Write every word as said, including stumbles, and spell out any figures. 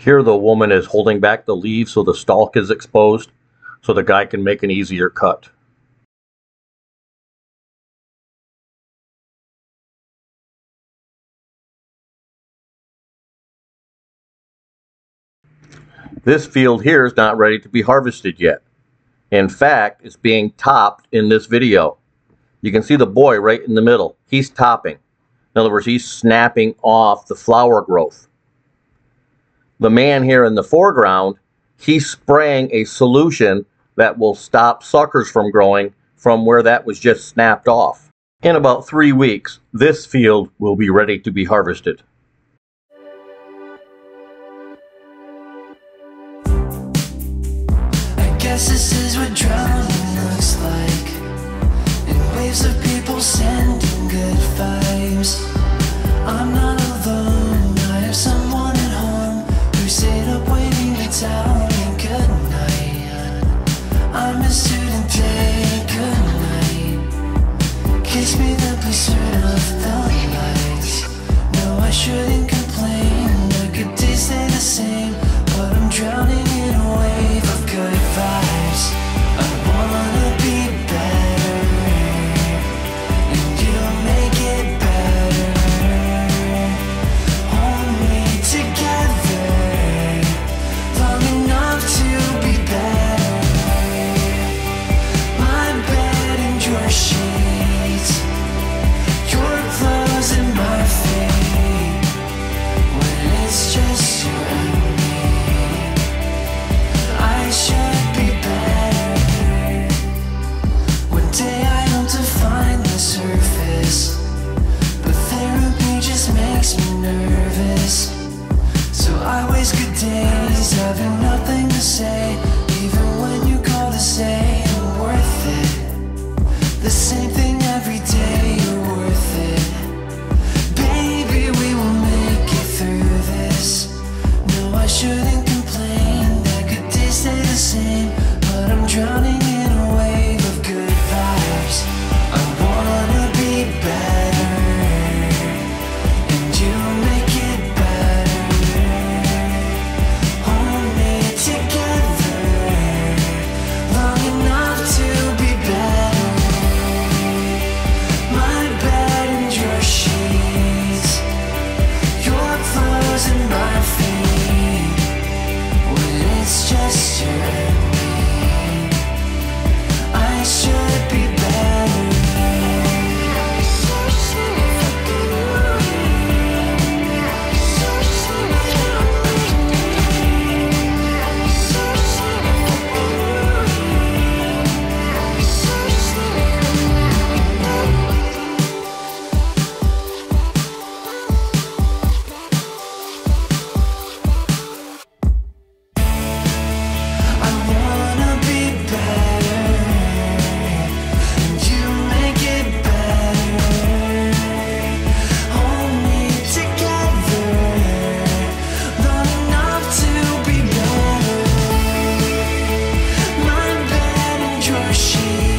Here the woman is holding back the leaves so the stalk is exposed, so the guy can make an easier cut. This field here is not ready to be harvested yet. In fact, it's being topped in this video. You can see the boy right in the middle. He's topping. In other words, he's snapping off the flower growth. The man here in the foreground, he's spraying a solution that will stop suckers from growing from where that was just snapped off. In about three weeks, this field will be ready to be harvested. I guess this is what drowning looks like, in waves of people sending good vibes. I'm not alone, I have someone at home who stayed up waiting to tell me good night. I miss student day, good night. Kiss me then please turn off the lights. No, I shouldn't complain, a good day stay the same, but I'm drowning in a wave of good vibes. I wanna be better, and you'll make it better. Hold me together, long enough to be better. My bed and your sheets, your clothes and my fate. When it's just you and me, I should be better. One day I hope to find the surface, but therapy just makes me nervous. So I waste good days having nothing to say, even when you call to say I'm worth it. The same thing every day, you're worth it. Baby, we will make it through this. No, I shouldn't complain, that good days stay the same, but I'm drowning in a wave of good vibes. I wanna be better, and you make it better. Hold me together, long enough to be better. My bed and your sheets, your clothes and my feet. When it's just you and me, I should be better. I wanna be better, and you make it better. Hold me together, long enough to be better. My bed and your sheets.